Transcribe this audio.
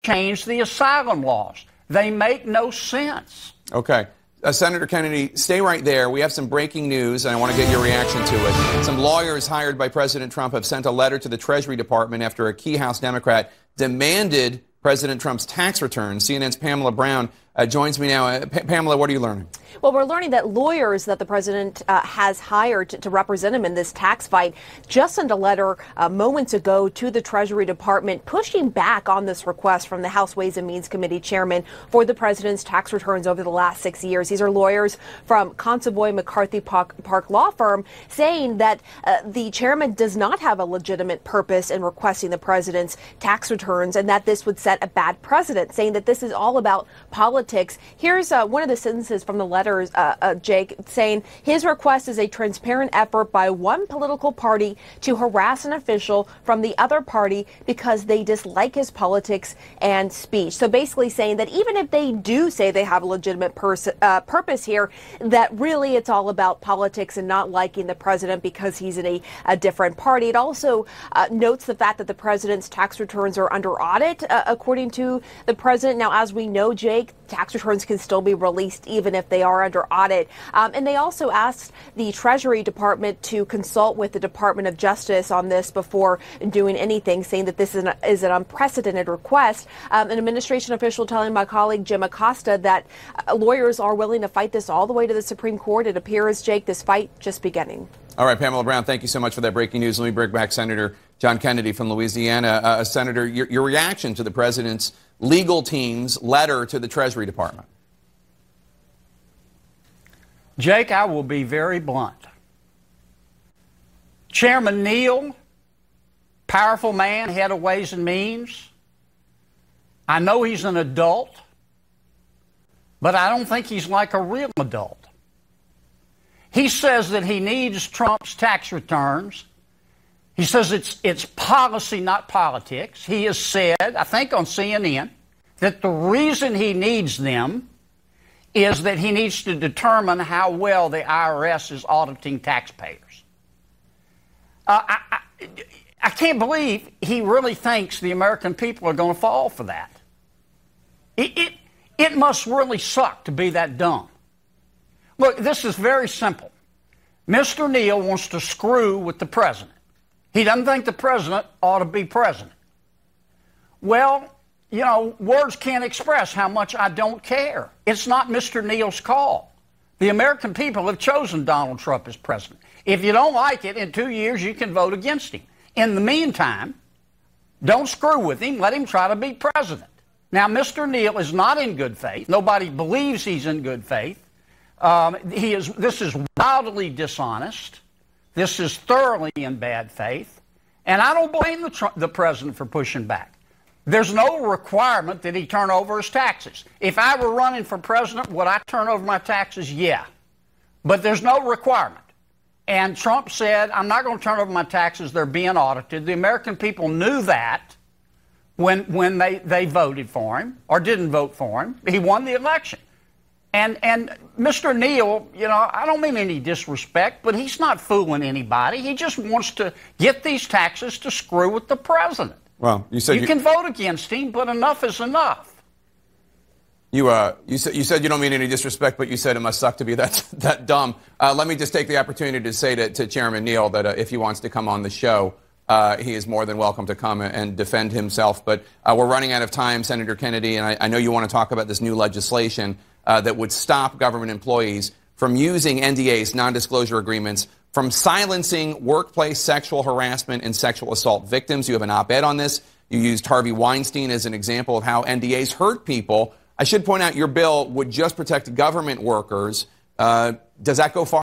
change the asylum laws. They make no sense. Okay. Senator Kennedy, stay right there. We have some breaking news, and I want to get your reaction to it. Some lawyers hired by President Trump have sent a letter to the Treasury Department after a key House Democrat demanded President Trump's tax returns. CNN's Pamela Brown joins me now. Pamela, what are you learning? Well, we're learning that lawyers that the president has hired to represent him in this tax fight just sent a letter moments ago to the Treasury Department pushing back on this request from the House Ways and Means Committee chairman for the president's tax returns over the last 6 years. These are lawyers from Consovoy McCarthy Park Law Firm saying that the chairman does not have a legitimate purpose in requesting the president's tax returns and that this would set a bad precedent, saying that this is all about politics. Here's one of the sentences from the letters, Jake, saying his request is a transparent effort by one political party to harass an official from the other party because they dislike his politics and speech. So basically saying that even if they do say they have a legitimate purpose here, that really it's all about politics and not liking the president because he's in a different party. It also notes the fact that the president's tax returns are under audit, according to the president. Now, as we know, Jake, tax returns can still be released even if they are under audit. And they also asked the Treasury Department to consult with the Department of Justice on this before doing anything, saying that this is an unprecedented request. An administration official telling my colleague Jim Acosta that lawyers are willing to fight this all the way to the Supreme Court. It appears, Jake, this fight just beginning. All right, Pamela Brown, thank you so much for that breaking news. Let me bring back Senator John Kennedy from Louisiana. Senator, your reaction to the president's legal team's letter to the Treasury Department. Jake, I will be very blunt. Chairman Neal, powerful man, head of Ways and Means. I know he's an adult, but I don't think he's like a real adult. He says that he needs Trump's tax returns. He says it's policy, not politics. He has said, I think on CNN, that the reason he needs them is that he needs to determine how well the IRS is auditing taxpayers. I can't believe he really thinks the American people are going to fall for that. It must really suck to be that dumb. Look, this is very simple. Mr. Neal wants to screw with the president. He doesn't think the president ought to be president. Well, you know, words can't express how much I don't care. It's not Mr. Neal's call. The American people have chosen Donald Trump as president. If you don't like it, in 2 years you can vote against him. In the meantime, don't screw with him. Let him try to be president. Now, Mr. Neal is not in good faith. Nobody believes he's in good faith. This is wildly dishonest. This is thoroughly in bad faith. And I don't blame the president for pushing back. There's no requirement that he turn over his taxes. If I were running for president, would I turn over my taxes? Yeah. But there's no requirement. And Trump said, I'm not going to turn over my taxes. They're being audited. The American people knew that when they voted for him or didn't vote for him. He won the election. And Mr. Neal, you know, I don't mean any disrespect, but he's not fooling anybody. He just wants to get these taxes to screw with the president. Well, you said you can vote against him, but enough is enough. You said you don't mean any disrespect, but you said it must suck to be that dumb. Let me just take the opportunity to say to Chairman Neal that if he wants to come on the show, he is more than welcome to come and defend himself. But we're running out of time, Senator Kennedy, and I know you want to talk about this new legislation that would stop government employees from using NDAs, non-disclosure agreements, from silencing workplace sexual harassment and sexual assault victims. You have an op-ed on this. You used Harvey Weinstein as an example of how NDAs hurt people. I should point out your bill would just protect government workers. Does that go far?